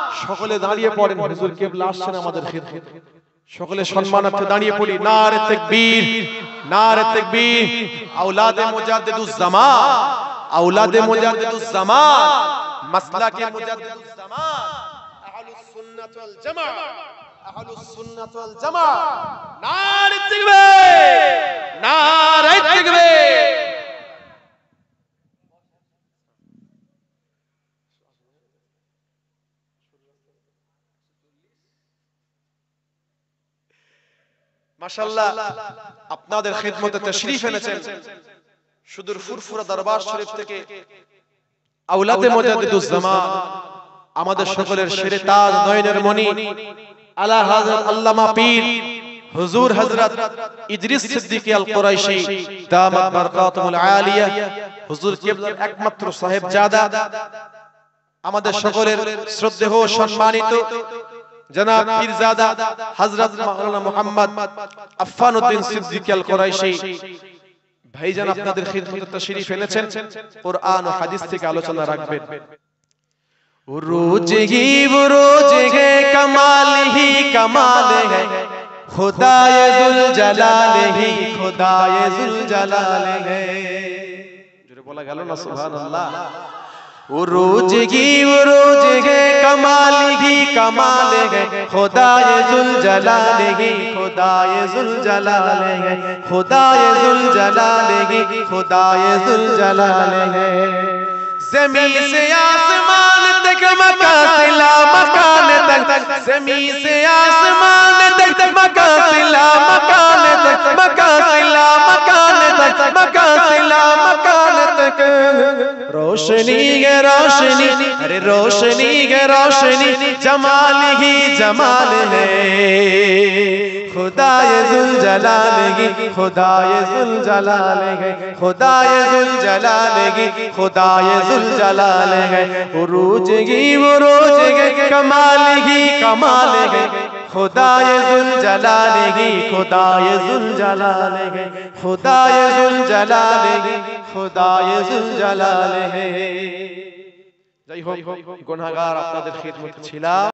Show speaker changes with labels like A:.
A: সকলে দাঁড়িয়ে পড়েন, হুজুর কিবলা আসছেন আমাদের খিদমতে। সকলে সম্মানার্থে দাঁড়িয়ে পড়ি। নারে তাকবীর, নারে তাকবীর। আওলাদে মুজাদ্দিদুজ জামান, আওলাদে মুজাদ্দিদুজ জামান, মাসলাকে মুজাদ্দিদুজ জামান, আহলুস সুন্নাত ওয়াল জামাআহ, আহলুস সুন্নাত ওয়াল জামাআহ। নারে তাকবীর, নারে তাকবীর। মাশাআল্লাহ, আপনাদের খিদমতে তাশরীফ এনেছেন সুদূর ফুরফুরা দরবার শরীফ থেকে আওলাদে মুজাদ্দিদুজ জামান, আমাদের সকলের শেরে তাজ, নয়নের মণি, আলা হযরত আল্লামা পীর হুজুর হযরত ইদ্রিস সিদ্দিকী আল কুরাইশি দামাত বারকাতুল আলিয়া, হুজুর কিবলার একমাত্র সাহেবজাদা, আমাদের সকলের শ্রদ্ধেয় সম্মানিত জনাব পীরজাদা হযরত মাওলানা মুহাম্মদ আফফানুদ্দিন সিদ্দিকী আল কুরাইশি ভাইজান আপনাদের খিদমতে তাশরীফ এনেছেন, কুরআন ও হাদিস থেকে আলোচনা রাখবেন। रोज ही वो रोज है, कमाल ही कमाल है, खुदाए जुल जलाल ही खुदाए जुल जलाल है। जोरे बोला गया ना सुभान अल्लाह। वो रोज है, कमाल ही कमाल है, खुदाए जुल जलाल ही खुदाए जुल जलाल है, खुदाए जुल जलाल ही खुदाए जुल जलाल है। ज़मीन से आसमान तक, मकान से ला मकान तक, ज़मीन से आसमान तक, मकान से ला मकान तक, मकान से ला मकान तक, मकान से ला मकान तक। रोशनी है रोशनी, अरे रोशनी है रोशनी, जमाल ही जमाल है, खुदाए जुल जलाल ही खुदाए जुल जलाल है, खुदाए जुल जलाल ही खुदाए जुल जलाल है। वो रोज है, कमाल ही कमाल है, खुदाए जुल जलाल ही खुदाए जुल जलाल है, खुदाए जुल जलाल ही खुदाए जुल जलाल है। যাই হোক, গুনাহগার আপনাদের খিদমতে ছিলাম।